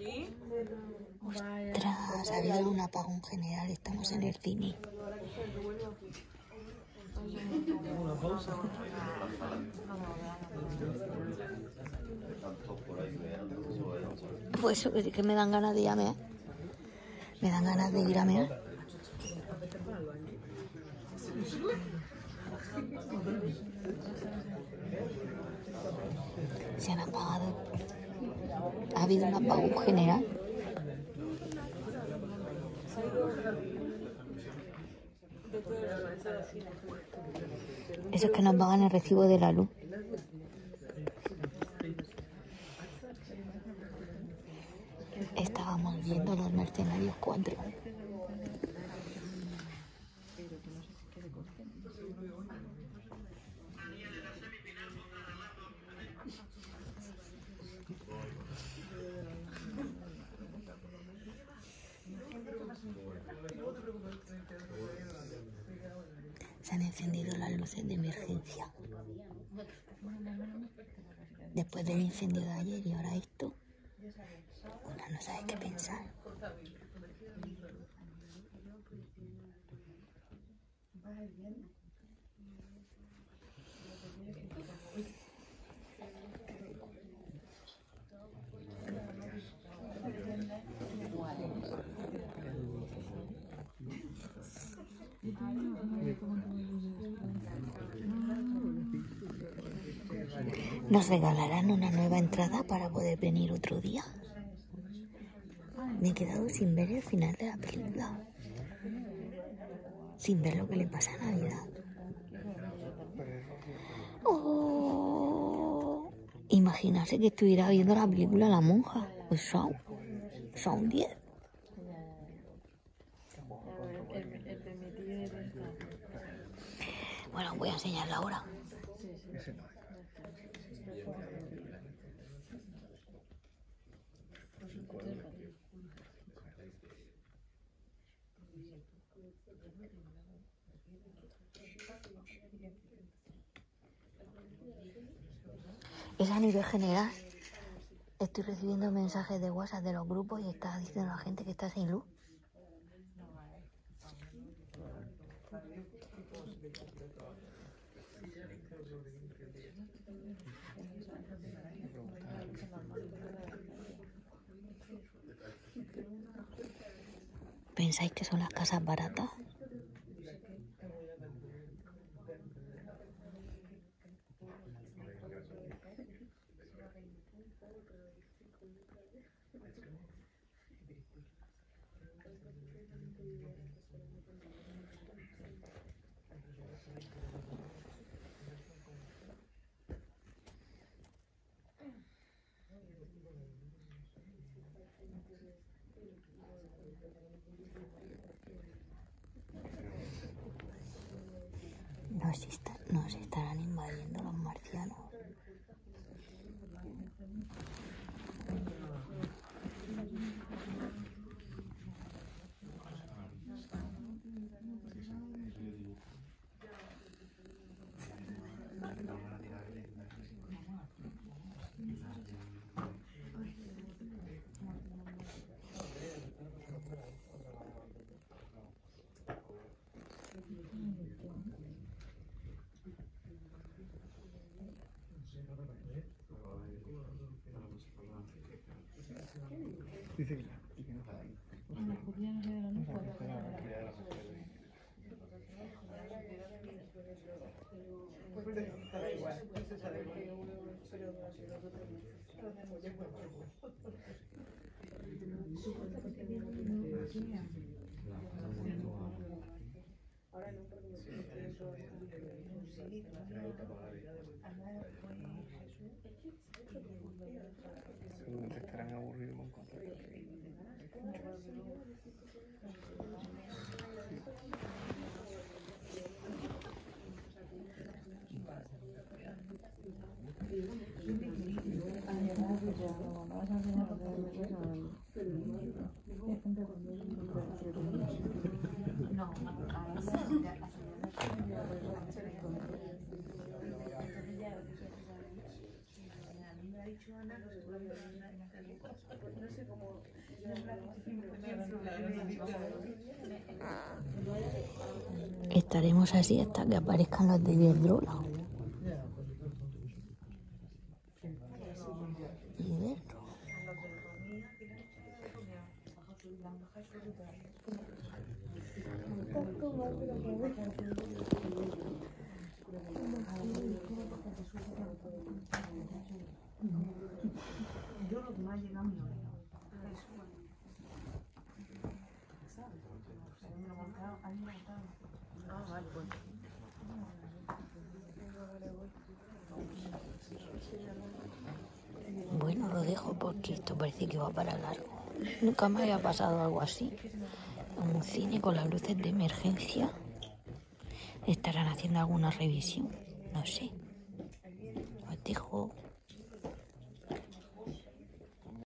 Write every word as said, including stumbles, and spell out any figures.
Ostras, ha habido un apagón general, estamos en el cine. Una pausa. Pues es que me dan ganas de ir a mear. Me dan ganas de ir a mear. Se han apagado. Ha habido un apagón general. Eso es que nos pagan el recibo de la luz. Estábamos viendo Los Mercenarios cuatro. Se han encendido las luces de emergencia. Después del incendio de ayer y ahora esto, una no sabe qué pensar. ¿Nos regalarán una nueva entrada para poder venir otro día? Me he quedado sin ver el final de la película. Sin ver lo que le pasa a Navidad. Oh, imaginarse que estuviera viendo la película La Monja o Shaun. Shaun diez. Bueno, voy a enseñarla ahora. Es a nivel general. Estoy recibiendo mensajes de WhatsApp de los grupos y está diciendo la gente que está sin luz. ¿Pensáis que son las casas baratas? Nos, está, nos estarán invadiendo los marcianos. Dice que no sabe. Seguramente estarán aburridos con cosas. No, Estaremos así hasta que aparezcan los de Iberdrola. Iberdrola. Bueno, lo dejo porque esto parece que va para largo. Nunca me había pasado algo así. En un cine con las luces de emergencia. ¿Estarán haciendo alguna revisión? No sé. Os dejo.